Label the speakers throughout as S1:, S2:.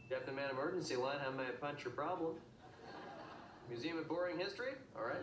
S1: Captain Man Emergency Line, how may I punch your problem? Museum of Boring History? All right.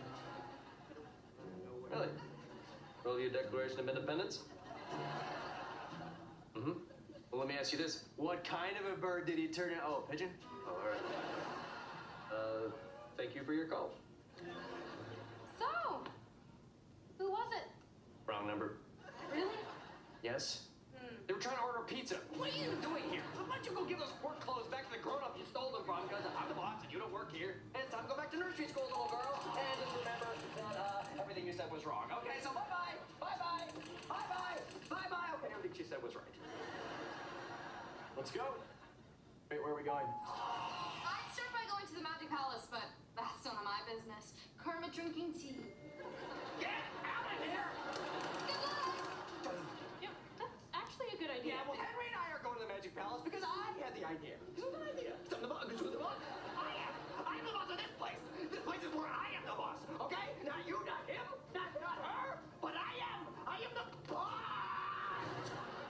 S1: Really? Roll your Declaration of Independence? Mm-hmm. Well, let me ask you this. What kind of a bird did he turn in? Oh, a pigeon? Oh, all right. Thank you for your call.
S2: So, who was it?
S1: Wrong number.
S2: Really?
S1: Yes? They were trying to order pizza. What are you doing here? Why don't you go give those work clothes back to the grown-up you stole them from, because I'm the boss and you don't work here. And it's time to go back to nursery school, little girl. And just remember that everything you said was wrong. Okay, so bye-bye. Bye-bye. Bye-bye. Bye-bye. Okay, everything she said was right. Let's go. Wait, where are we going?
S2: I'd start by going to the Magic Palace, but that's none of my business. Kermit drinking tea.
S1: Get out of here!
S2: Good luck! Yeah, that's actually a good idea.
S1: Yeah, well, Henry and I are going to the Magic Palace because I had the idea. Because it was an idea. Because I'm the boss. Because you're the boss. I am. I'm the boss of this place. This place is where I am the boss. Okay? Not you, not him, not her, but I am. I am the boss.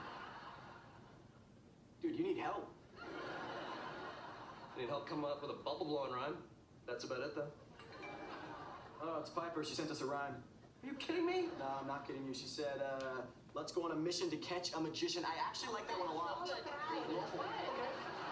S1: Dude, you need help. Need help coming up with a bubble blowing rhyme? That's about it, though. Oh, it's Piper. She sent us a rhyme. Are you kidding me? No, I'm not kidding you. She said, let's go on a mission to catch a magician. I actually like that one a lot.
S2: Good.
S1: Okay.